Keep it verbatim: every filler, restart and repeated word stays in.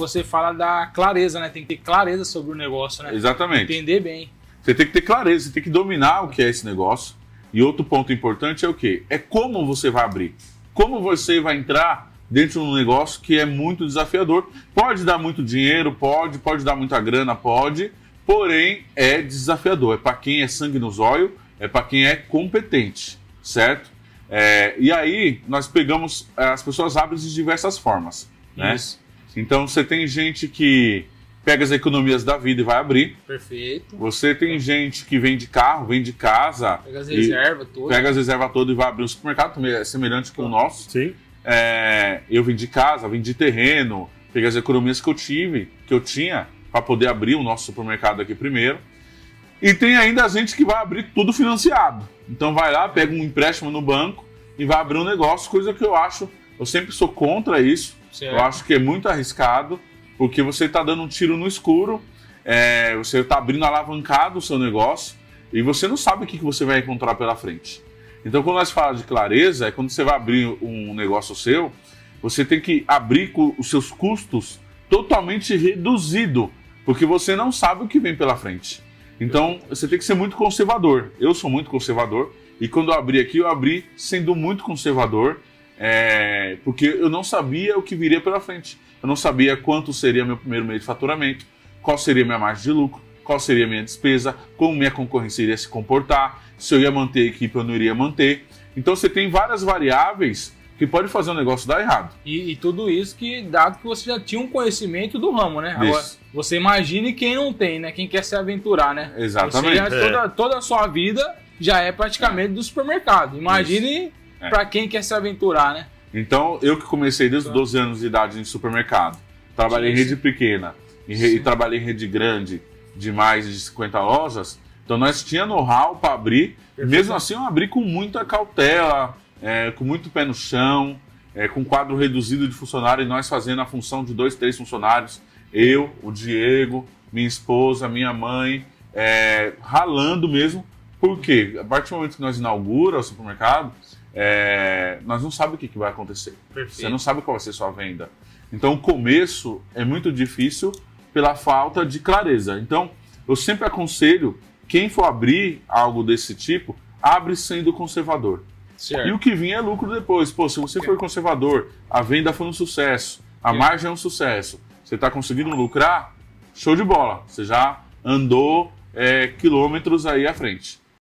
você fala da clareza, né? Tem que ter clareza sobre o negócio, né? Exatamente. Entender bem. Você tem que ter clareza, você tem que dominar o que é esse negócio. E outro ponto importante é o quê? É como você vai abrir. Como você vai entrar dentro de um negócio que é muito desafiador. Pode dar muito dinheiro, pode, pode dar muita grana, pode, porém é desafiador. É para quem é sangue nos olhos, é para quem é competente, certo? É, e aí nós pegamos, as pessoas abrem de diversas formas, né? Isso. Então você tem gente que pega as economias da vida e vai abrir. Perfeito. Você tem gente que vende carro, vende casa. Pega as reservas todas. Pega as reservas todas e vai abrir um supermercado, também é semelhante com o nosso. Sim. É, eu vendi casa, vendi terreno, peguei as economias que eu tive, que eu tinha, para poder abrir o nosso supermercado aqui primeiro. E tem ainda a gente que vai abrir tudo financiado. Então vai lá, pega um empréstimo no banco e vai abrir um negócio, coisa que eu acho, eu sempre sou contra isso. Certo. Eu acho que é muito arriscado, porque você está dando um tiro no escuro, é, você está abrindo alavancado o seu negócio e você não sabe o que você vai encontrar pela frente. Então, quando nós falamos de clareza, é quando você vai abrir um negócio seu, você tem que abrir com os seus custos totalmente reduzido, porque você não sabe o que vem pela frente. Então, você tem que ser muito conservador. Eu sou muito conservador e quando eu abri aqui, eu abri sendo muito conservador, é, porque eu não sabia o que viria pela frente. Eu não sabia quanto seria meu primeiro mês de faturamento, qual seria minha margem de lucro, qual seria a minha despesa, como minha concorrência iria se comportar, se eu ia manter a equipe ou não iria manter. Então você tem várias variáveis que podem fazer o negócio dar errado. E, e tudo isso que, dado que você já tinha um conhecimento do ramo, né? Isso. Agora, você imagine quem não tem, né? Quem quer se aventurar, né? Exatamente. Você já, É. toda, toda a sua vida já é praticamente do supermercado. Imagine É. para quem quer se aventurar, né? Então, eu que comecei desde os doze anos de idade em supermercado, trabalhei em Sim, rede pequena e, re- e trabalhei em rede grande de mais de cinquenta lojas, então nós tínhamos know-how para abrir, e mesmo assim eu abri com muita cautela, é, com muito pé no chão, é, com quadro reduzido de funcionário, e nós fazendo a função de dois, três funcionários, eu, o Diego, minha esposa, minha mãe, é, ralando mesmo, porque a partir do momento que nós inauguramos o supermercado, é, nós não sabemos o que, que vai acontecer. Perfeito. Você não sabe qual vai ser a sua venda. Então o começo é muito difícil pela falta de clareza. Então eu sempre aconselho, quem for abrir algo desse tipo, abre sendo conservador. Certo. E o que vinha é lucro depois. Pô, se você for conservador, a venda foi um sucesso, a margem é um sucesso, você está conseguindo lucrar, show de bola. Você já andou é, quilômetros aí à frente.